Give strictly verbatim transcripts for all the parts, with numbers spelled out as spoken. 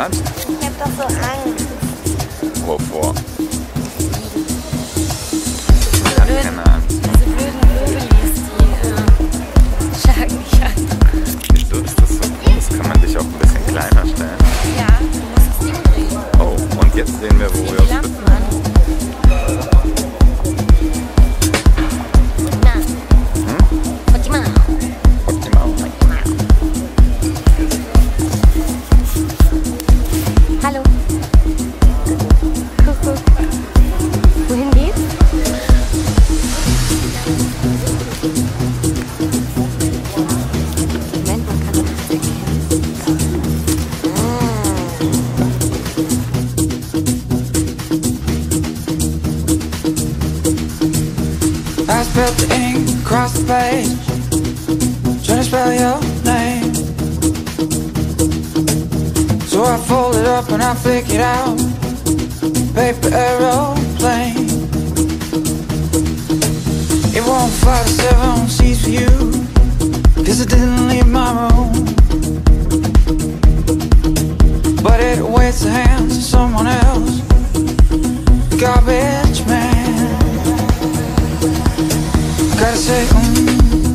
hat? Ich hab doch so Angst. Wovor? Diese Ich hab blöden, keine Angst. diese blöden Mobilis, die äh, schlagen mich an. Wieso ist das so groß? Kann man dich auch ein bisschen kleiner stellen? Ja, du musst das Ding drehen. Oh, und jetzt sehen wir, wo Zieh wir die uns Lampen befinden. an. Na. Hm? Optimal. Optimal. Hallo. Kuckuck. Wohin geht's? Moment, man kann das erkennen. I spilled the ink across the page, trying to spell your name. So I fold it up and I flick it out, paper aeroplane. It won't fly to seven seas for you, cause it didn't leave my room. But it awaits the hands of someone else, the garbage man. Gotta say, mm,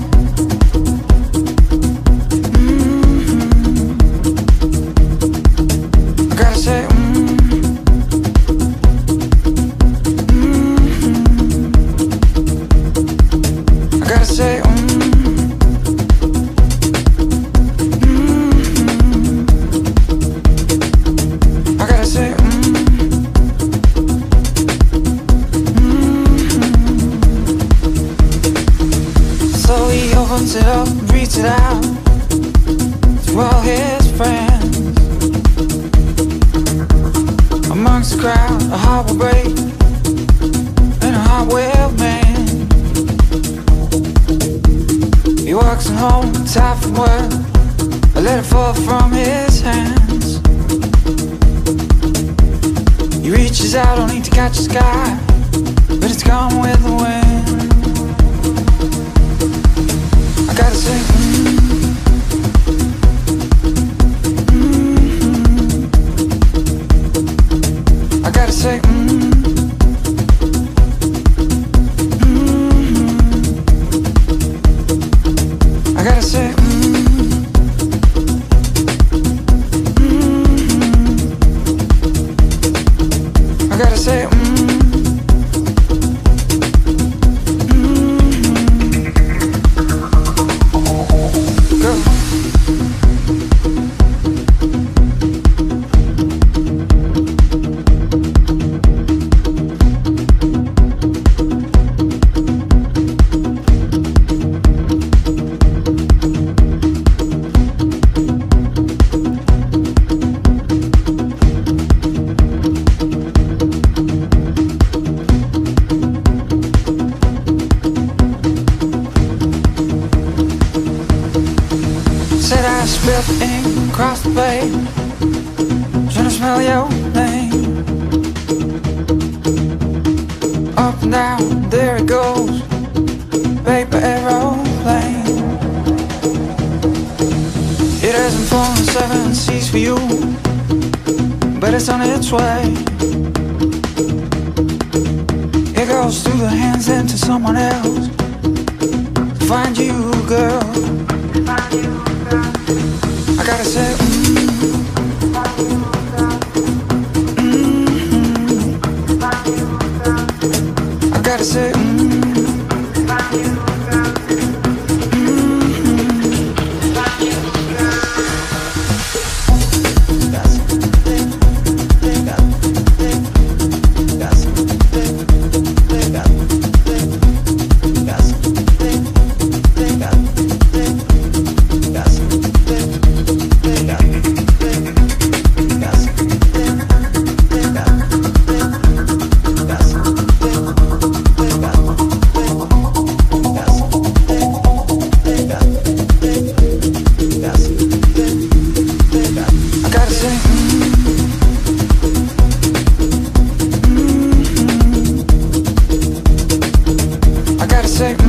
mm-hmm. Gotta say, mm, mm-hmm. I gotta say, mm, mm-hmm. I gotta say, mm. So he opens it up and reads it out to all his friends. Amongst the crowd, a heart will break and a heart will mend. He walks home, tired from work, I let it fall from his hands. He reaches out only to catch the sky, but it's gone with the wind. I gotta say, mm, mm-hmm. I gotta say, mm, mm-hmm. I gotta say, mm, mm-hmm. I gotta say, mm. Said I spilled the ink across the page, trying to smell your name. Up and down, there it goes, paper aeroplane. It hasn't flown the seven seas for you, but it's on its way. It goes through the hands into someone else to find you, girl. I gotta say, mm, mm-hmm. I gotta say, mm, say